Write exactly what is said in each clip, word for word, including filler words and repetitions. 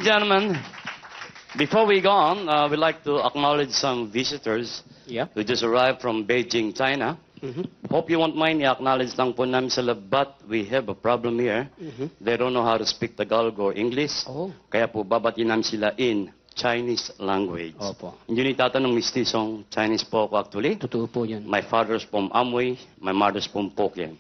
gentlemen, before we go on, uh, we'd like to acknowledge some visitors Yeah. who just arrived from Beijing, China. Mm-hmm. Hope you won't mind, i-acknowledge lang po namin sila, but we have a problem here. Mm-hmm. They don't know how to speak Tagalog or English. Oh. Kaya po, babatiin namin sila in Chinese language. Opo. Hindi ni tatanong mistisong Chinese po ako actually. Totoo po yan. My father's from Amoy, my mother's from Porkchop.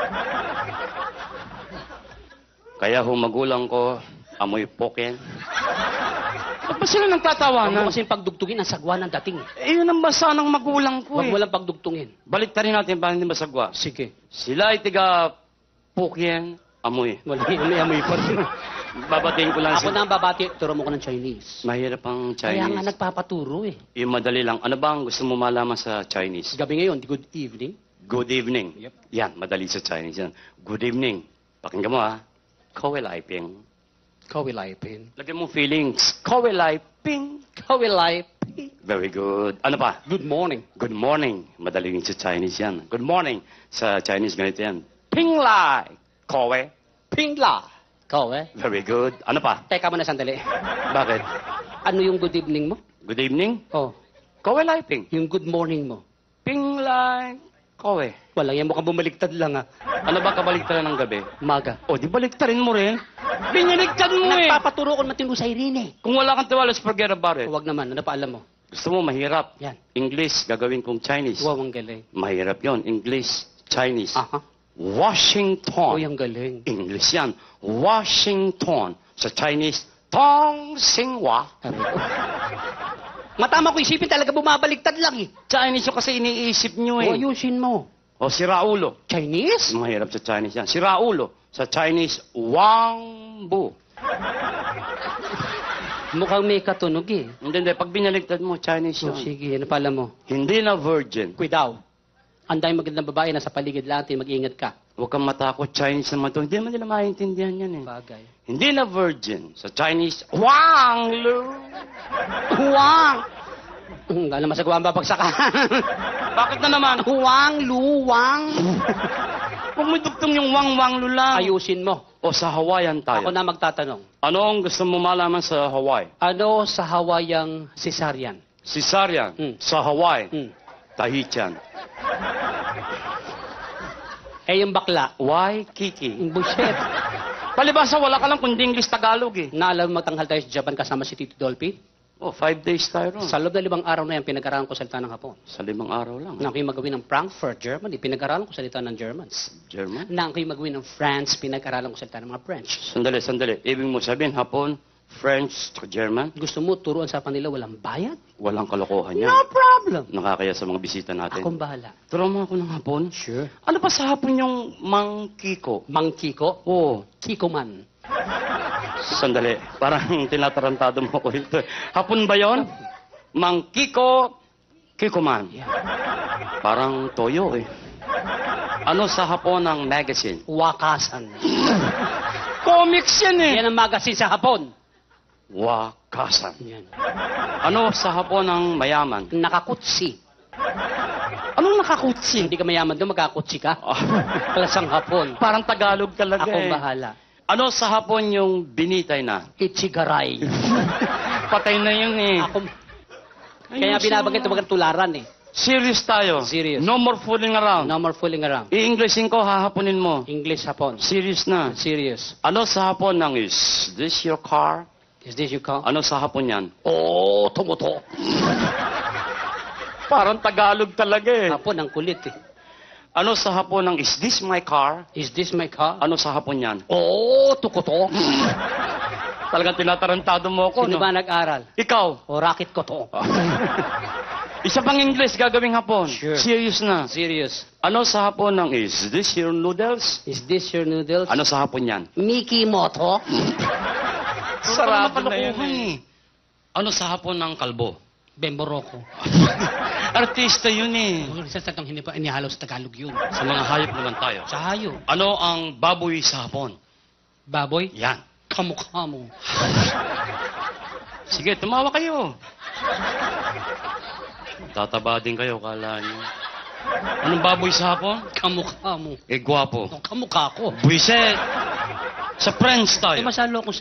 Kaya ho magulang ko, Amoy Porkchop. Ba't ba sila Huwag mo nagtatawanan? kasing pagdugtungin ang sagwa ng dating. Eh, yun ang basa ng magulang ko Huwag eh. mo lang pagdugtungin. Balik ta rin natin para hindi masagwa. Sige. Sila ay tiga Porkchop, Amoy. Wala yung amoy pa rin. Babatiin ko lang Ako sila. na ang babati, turo mo ko ng Chinese. Mahirap ang Kaya nga Chinese. nagpapaturo eh. Yung madali lang. Ano ba ang gusto mo malaman sa Chinese? Gabi ngayon, good evening. Good evening. Yep. Yan, madali sa Chinese yan. Good evening. Pakinggan mo ha. Kowe lai ping. Kawilipin. Lagyan mo feelings. Kowe lai ping. Kawilipin. Very good. Ano pa? Good morning. Good morning. Madali rin sa Chinese yan. Good morning. Sa Chinese ganito yan. Ping lai. Kowe. Pingla. Kawe. Very good. Ano pa? Teka mo na sandali. Bakit? Ano yung good evening mo? Good evening. Oh, Kowe lai ping. yung good morning mo. Ping lai. Kowe. Wala yan, mukhang bumaliktad lang ah. Ano ba kabaliktaran ng gabi? Maga. O, di baliktarin mo rin. Biniligtad mo eh. Nagpapaturo ko matino sa Irene eh. Kung wala kang tiwala, forget about it. Huwag naman, ano pa alam mo? Gusto mo mahirap. Yan. English, gagawin kong Chinese. Wow, ang galing. Mahirap yon. English, Chinese. Aha. Washington. Uy, ang galing. English yan. Washington. Sa Chinese, Tong Xinhua. Sabi ko. Matama ko isipin talaga bumabaliktad lang eh. Chinese yung kasi iniisip nyo O, eh. ayusin mo. O, si Raulo. Chinese? Mahirap sa Chinese yan. Si Raulo. Sa Chinese, Wang Bu. Mukhang may katunog eh. Hindi, hindi. Pag binaligtad mo, Chinese So, yun. sige, ano pa alam mo? Hindi na virgin. Kuidaw. Ang dahil magandang babae nasa paligid natin, mag-ingat ka. Huwag kang matakot, Chinese naman to. Hindi naman nila maintindihan yan eh. Bagay. Hindi na virgin. Sa Chinese, Wang Lu. Huwang! Hmm, alam masagawa ang babagsakan. Bakit na naman? Huwang, luwang. Huwag mo dugtong yung Wang Wang Lu lang. Ayusin mo. O sa Hawaiian tayo. Ako na magtatanong. Ano ang gusto mo malaman sa Hawaii? Ano sa Hawaiiang cesarean? Cesarean. Hmm. Sa Hawaii. Hmm. Tahitian. Eh, yung bakla. Why, Kiki? Yung bullshit. Palibasa, wala ka lang kundi English Tagalog eh. Naalam mo magtanghal tayo sa Japan kasama si Tito Dolphy? Oh, five days tayo ron. Sa loob na limang araw na yan, pinag-aralan ko salita ng Hapon. Sa limang araw lang. Nang kayo magawin ng Frankfurt, Germany, pinag-aralan ko salita ng Germans. German? Nang kayo magawin ng France, pinag-aralan ko salita ng mga French. Sandali, sandali. Ibig mo sabihin, Hapon, French, German, Gusto mo turuan sa kanila walang bayad? walang kalokohan yan. No problem. Nakakaya sa mga bisita natin. Akong bahala. Turo mo ako ng Hapon. Sure. Ano pa sa Hapon yung Mang Kiko? Mang Kiko? Oh, Kiko man. sandali. Parang tinatarantado mo ko ito. Hapon ba yon? Mang Kiko, Kiko man. Yeah. Parang toyo eh. Ano sa Hapon ng magazine? Wakasan. Comics yan eh. Yan ang magazine sa Hapon. Wakasan. Yan. Ano sa Hapon ng mayaman? Nakakutsi. Anong nakakutsi? Hindi ka mayaman doon, magkakutsi ka. Ah, Kalasang Hapon. parang Tagalog talaga Akong eh. bahala. Ano sa Hapon yung binitay na? Ichigaray. Patay na yun eh. Ako. Kaya binabanggit ito magandang tularan eh. Serious tayo. Serious. No more fooling around. No more fooling around. I-Englishin ko, hahaponin mo. English Hapon. Serious na. Serious. Ano sa Hapon ng is this your car? Is this your call? Ano sa Hapon yan? Oh, tumuto. Parang Tagalog talaga eh. Hapon, ang kulit eh. Ano sa Hapon ng is this my car? Is this my car? Ano sa Hapon yan? Oh, tukuto. Talagang tinatarantado mo ako, Sino no? ba nag-aral? Ikaw. O, racket ko to. Isa pang English gagawing Hapon. Sure. Serious na. Serious. Ano sa Hapon ng is this your noodles? Is this your noodles? Ano sa Hapon yan? Mickey Moto? Sarado na yun eh. Ano sa Hapon ng kalbo? Bemboroko. Artista yun eh. Sa tatang hindi pa inihalo sa Tagalog yun. Sa mga hayop naman tayo. Sa hayo. Ano ang baboy sa Hapon? Baboy? Yan. Kamukha mo. Sige, tumawa kayo. Tataba din kayo, kala nyo. Anong baboy sa Hapon? Kamukha mo. Eh, gwapo. Kamukha ko. Buiset! Sa French Eh, tayo. masalo ko sanay.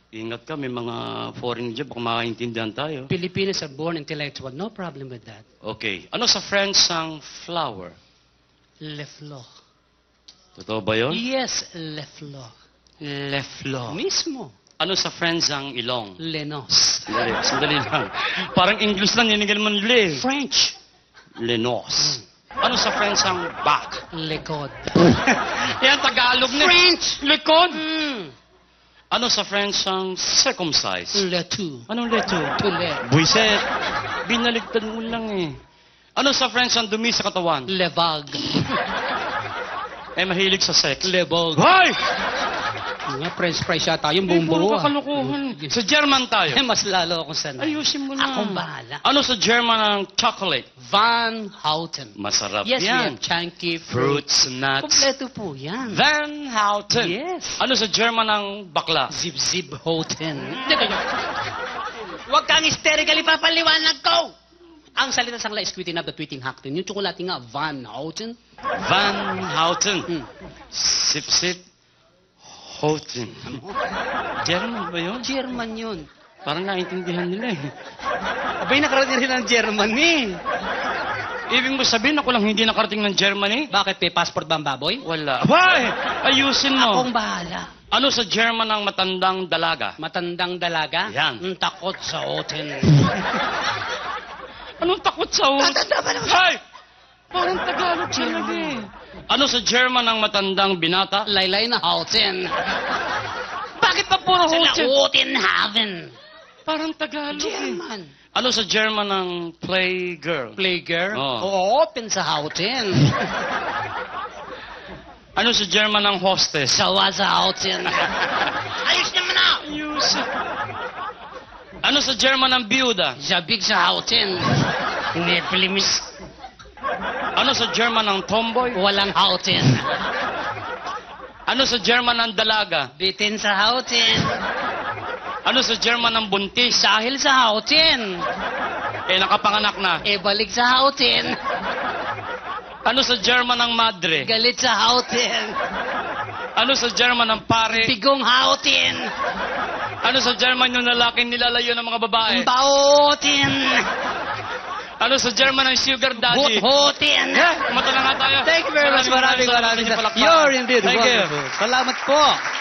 Ingat ka, may mga foreign dyan, baka makaintindihan tayo. Filipinos are born intellectual. No problem with that. Okay. Ano sa French ang flower? Le fleur. Totoo ba yun? Yes, le fleur. Le fleur. Mismo. Ano sa French ang ilong? Le nos. Sandali, sandali lang. Parang English lang, ninigal mo le. French. Le nos. Ano sa French ang back? Le code. Yan, Tagalog na. French. Likod. Mm. Ano sa French ang circumcise? Le tout. Anong leto? To le. Buiset. Binaligtad mo lang eh. Ano sa French ang dumi sa katawan? Le vague. Eh, mahilig sa sex. Le vogue. Hoy! Nga, French fries yata. Yung Eh, buong puro buo. ka ah. kalukuhan. Sa German Eh, tayo. mas lalo akong sanay. Ayusin mo na. Akong bahala. Ano sa German ang chocolate? Van Houten. Masarap Yes, we yan. have chunky Fruits, nuts. Kompleto po yan. Van Houten. Yes. Ano sa German ang bakla? Zip-zip Houten. Huwag kang hysterically papaliwanag ko! Ang salita sa kanila is tweeting up the tweeting Houten. Yung tsokolate nga, Van Houten. Van Houten. Hmm. Sip-sip. Houten. German ba yun? German yun. Parang naintindihan nila eh. Abay, nakarating rin ng Germany. Ibig mo sabihin ako lang hindi nakarating ng Germany? Bakit, may passport ba ang baboy? Wala. Why? Ayusin mo. Akong bahala. Ano sa German ang matandang dalaga? Matandang dalaga? Yan. Ang takot sa Houten. Anong takot sa hotel? Tatanda ba naman? Hay! Parang Tagalog talaga eh. Ano sa German ang matandang binata? Laylay na Houten. Bakit pa puro Sila hotel? Houten haben. Parang Tagalog eh. German. Ano sa German ang playgirl? Playgirl? Oo. Oo, open sa Houten. Ano sa German ang hostess? Sawa sa Houten. Ayos naman na! Ayus. Ano sa German ang biyuda? Zabig sa Houten. Hindi, Pilimis. Ano sa German ang tomboy? Walang Houten. Ano sa German ang dalaga? Bitin sa Houten. Ano sa German ang buntis? Dahil sa Houten. Eh, nakapanganak na. E balik sa Houten. Ano sa German ang madre? Galit sa Houten. Ano sa German ang pare? Pigong Houten. Ano sa German yung lalaking nilalayo ng mga babae? Baotin. Ano sa German ang sugar daddy? Hut-hutin. Yeah, kumata na nga tayo. Thank you very much. Maraming maraming. salamat sa inyong palakpakan. You're indeed Thank you. wonderful. Salamat po.